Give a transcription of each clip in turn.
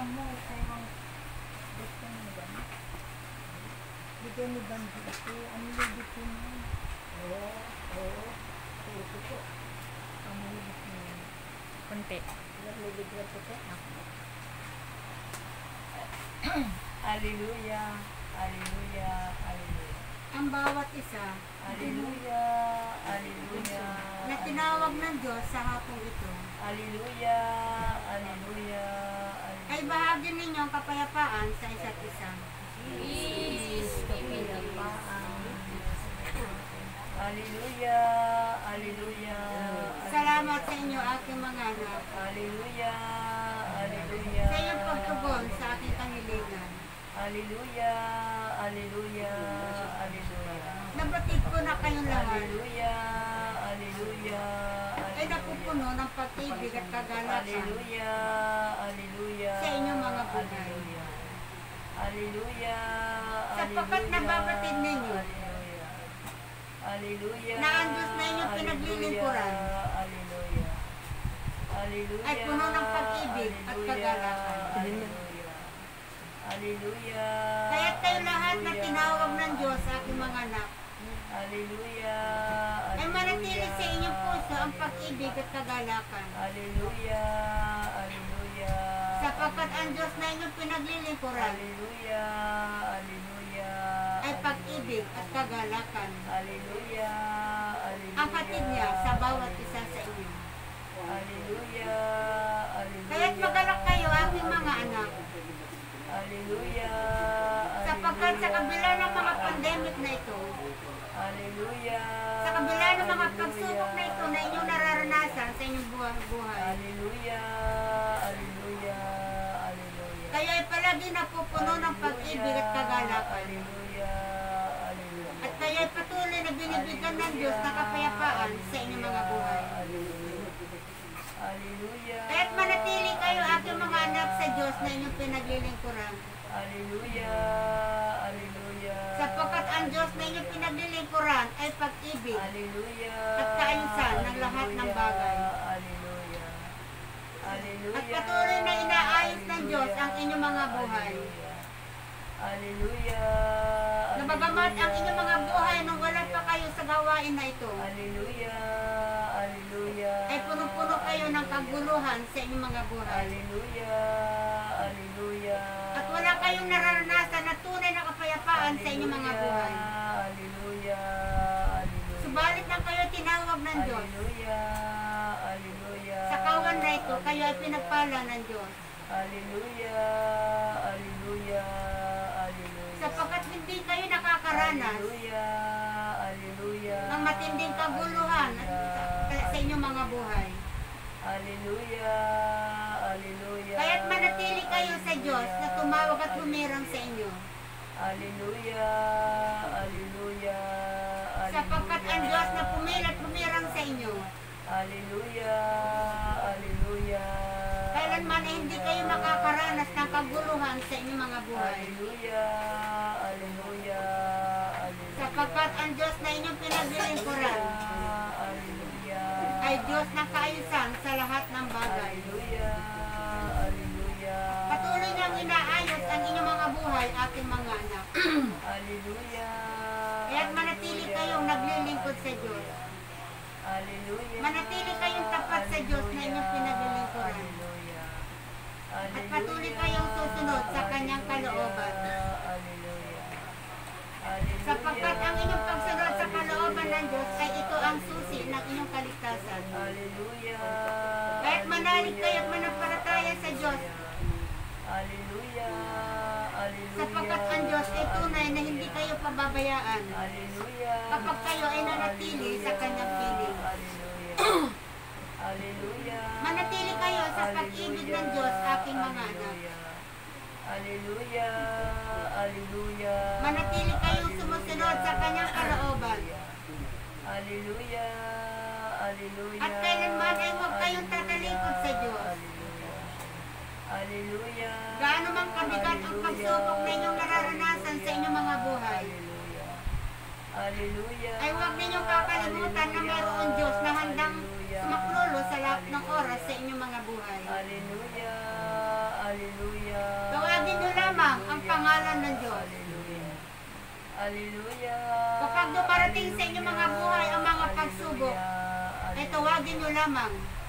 mo, kung gusto mo ba? Bigyan mo ba dito? Ano yung dito mo? Oo. Ito po. Ano yung dito mo? Konti. Nabibigyan ko po. Hallelujah. Hallelujah. Hallelujah. Ang bawat isa, Hallelujah. Hallelujah. na tinawag ng Diyos sa hapong ito, Hallelujah. Hallelujah. ay bahagi ninyo ang kapayapaan sa isa't isa. Peace. Kapayapaan. Hallelujah. Hallelujah. Salamat sa inyo aking mga anak, Hallelujah. Hallelujah. sa iyong pagtugon sa aking kaniligan. Hallelujah. Hallelujah. Hallelujah. Nabatid ko na kayong lahat Hallelujah. Hallelujah. ay napupuno ng pag-ibig at kagalakan Hallelujah. Hallelujah. sa inyong mga buhay. Hallelujah. Hallelujah. Sapagkat nababatid ninyo Hallelujah. Hallelujah. na ang Diyos na inyong pinaglilingkuran Hallelujah. Hallelujah. ay puno ng pag-ibig at kagalakan. Hallelujah. Hallelujah. Kaya't kayo lahat na tinawag ng Diyos sa aking mga anak, Hallelujah. ay manatili sa inyong puso ang pag-ibig at kagalakan. Hallelujah. Hallelujah. Sapagkat ang Diyos na inyong pinaglilingkuran Hallelujah. Hallelujah. ay pag-ibig at kagalakan. Hallelujah. Hallelujah. Ang hatid niya sa bawat isa sa inyo. Hallelujah. Hallelujah. Kaya't magalak kayo aking mga anak, Hallelujah. sapagkat sa kabila ng mga pandemic na ito, Hallelujah. sa kabila ng mga pagsubok na ito na inyong nararanasan sa inyong buhay, Hallelujah. Hallelujah. Hallelujah. kayo ay palagi napupuno ng pag-ibig at kagalakan. Hallelujah. Hallelujah. At kayo ay patuloy na binibigyan ng Diyos na kapayapaan sa inyong mga buhay. Hallelujah. Kaya't manatili kayo aking mga anak sa Diyos na inyong pinaglilingkuran. Hallelujah. Hallelujah. Sapagkat ang Diyos na inyong pinaglilingkuran ay pag-ibig Hallelujah. at kaayusan ng lahat ng bagay. Hallelujah. Hallelujah. At patuloy na inaayos ng Diyos ang inyong mga buhay. Hallelujah. Na bagamat ang inyong mga buhay nung wala pa kayo sa gawain na ito, Hallelujah. Hallelujah. ay punong-puno kayo ng kaguluhan sa inyong mga buhay. Hallelujah. Hallelujah. At wala kayong nararanasan na tunay na kapayapaan sa inyong mga buhay. Hallelujah. Hallelujah. Subalit nang kayo tinawag ng Diyos, Hallelujah. Hallelujah. sa kawan na ito, kayo ay pinagpala ng Diyos. Hallelujah. Hallelujah. Hallelujah. Sapagkat hindi kayo nakakaranas Hallelujah. Hallelujah. ng matinding kaguluhan sa inyong mga buhay. Hallelujah. Hallelujah. Kaya't manatili kayo sa Diyos na tumawag at humirang sa inyo. Hallelujah. Hallelujah. Sapagkat ang Diyos na pumili at humirang sa inyo, Hallelujah. Hallelujah. kailanman ay hindi kayo makakaranas ng kaguluhan sa inyong mga buhay. Hallelujah. Hallelujah. Hallelujah. Sapagkat ang Diyos na inyong pinaglilingkuran Hallelujah. ay Diyos ng kaayusan sa lahat ng bagay. Hallelujah. Hallelujah. Patuloy niyang inaayos ang inyong mga buhay, aking mga anak. Hallelujah. Kaya't manatili kayong naglilingkod sa Diyos. Hallelujah. Manatili kayong tapat sa Diyos na inyong pinaglilingkuran. Hallelujah. At patuloy kayong susunod sa kanyang kalooban. Hallelujah. Hallelujah. Sapagkat ang inyong pagsunod sa kalooban ng Diyos ay ito ang susi ng inyong kaligtasan. Hallelujah. Kaya't manalig kayo at manampalataya sa Diyos, Hallelujah. Hallelujah. sapagkat ang Diyos ay tunay na hindi kayo pababayaan Hallelujah. kapag kayo ay nanatili sa kanyang piling. Hallelujah. Hallelujah. Manatili kayo sa pag-ibig ng Diyos, aking mga anak. Hallelujah. Hallelujah. Manatili kayong sumusunod sa kanyang kalooban. Hallelujah. Hallelujah. At kailanman ay huwag kayong tatalikod sa Diyos. Hallelujah. Gaano mang kabigat ang pagsubok na inyong nararanasan sa inyong mga buhay, Hallelujah. Hallelujah. ay huwag ninyong kakalimutan na mayroon Diyos na handang sumaklulo sa lahat ng oras sa inyong mga buhay. Hallelujah. Hallelujah. Tawagin niyo lamang ang pangalan ng Diyos. Hallelujah. Hallelujah. Kapag dumarating sa inyong mga buhay ang mga pagsubok, ay tawagin niyo lamang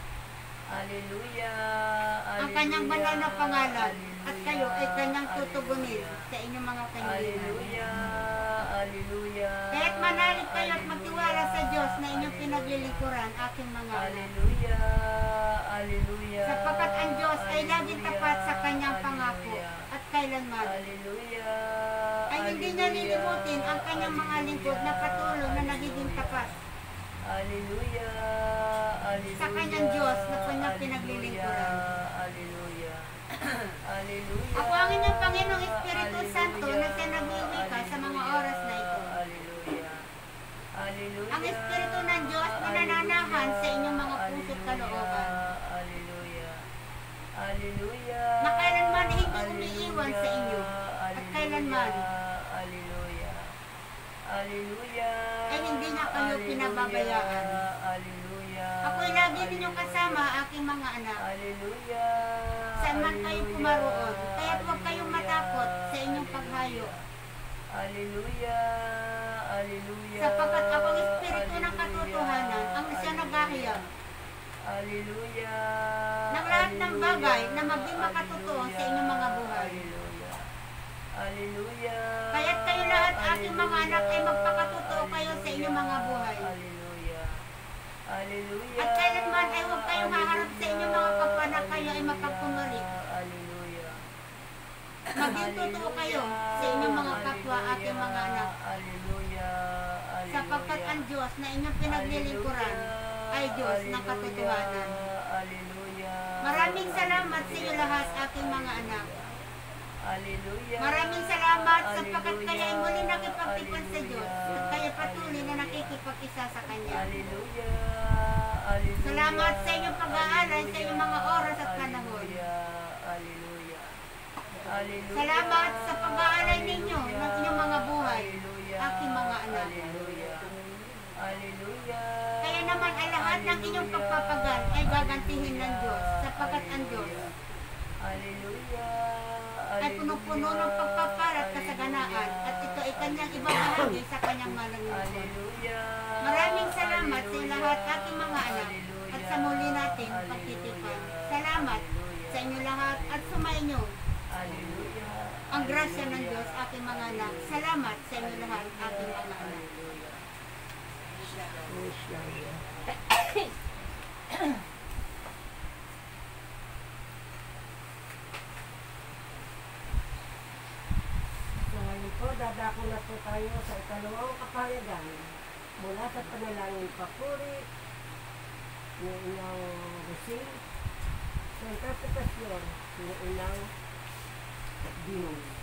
Hallelujah. ang kanyang banal na pangalan at kayo ay kanyang tutugunin sa inyong mga kahilingan. Hallelujah. Hallelujah. Kaya't manalig kayo at magtiwala sa Diyos na inyong pinaglilingkuran, aking mga anak. Hallelujah. Hallelujah. Sapagkat ang Diyos ay laging tapat sa kanyang pangako at kailanman Hallelujah. ay hindi niya lilimutin ang kanyang mga lingkod na patuloy na nagiging tapat Hallelujah. Hallelujah. sa kanyang Diyos na kanyang pinaglilingkuran. Hallelujah. Hallelujah. Ako ang inyong Panginoong Espiritu Santo na siya nagwiwika sa mga oras na ito. Hallelujah. Hallelujah. Ang Espiritu ng Diyos na nananahan sa inyong mga puso't kalooban, Hallelujah. Hallelujah. na kailanman ay hindi umiiwan sa inyo at kailanman Hallelujah. Hallelujah. ay hindi niya kayo pinababayaan. Hallelujah. Ako'y lagi ninyong kasama, aking mga anak. Hallelujah. Saan man kayo pumaroon, kaya't huwag kayong matakot sa inyong paghayo. Hallelujah. Hallelujah. Sapagkat ako ang Espiritu ng katotohanan, ang siya naghahayag Hallelujah. ng lahat ng bagay na maging makatotoo sa inyong mga buhay. Hallelujah. Hallelujah. Kaya't kayo lahat, aking mga anak, ay magpakatotoo kayo sa inyong mga buhay. Hallelujah. Hallelujah. At kailanman ay huwag kayong haharap sa inyong mga kapwa na kayo ay mapagpumalik. Hallelujah. Maging totoo kayo sa inyong mga kapwa, aking mga anak. Hallelujah. Sapagkat ang Diyos na inyong pinaglilingkuran ay Diyos ng katotohanan. Hallelujah. Maraming salamat sa iyo lahat, aking mga anak. Hallelujah. Maraming salamat sapagkat kayo ay muli nakipagtipan sa Diyos at kayo patuloy na nakikipag-isa sa Kanya. Hallelujah. Hallelujah. Salamat sa inyong pag-aalay sa inyong mga oras at panahon. Hallelujah. Hallelujah. Salamat sa pag-aalay ninyo ng inyong mga buhay, Hallelujah. aking mga anak. Hallelujah. Hallelujah. Kaya naman ang lahat ng inyong pagpapagal ay gagantihin ng Diyos sapagkat ang Diyos Hallelujah. ay puno-puno ng pagpapala at kasaganaan at ito ay kanyang ibabahagi sa kanyang malangit. Hallelujah. Maraming salamat sa lahat, aking mga anak, at sa muli natin pagtitipan. Salamat sa inyo lahat at sumainyo Hallelujah. ang grasya ng Diyos, aking mga anak. Salamat sa inyo lahat, aking mga anak. So ngayon po, dadako na po tayo sa ikalawang kapayagan mula sa panalangin papuri ng inyong Rosing sa interpretasyon ng ilang Diyos.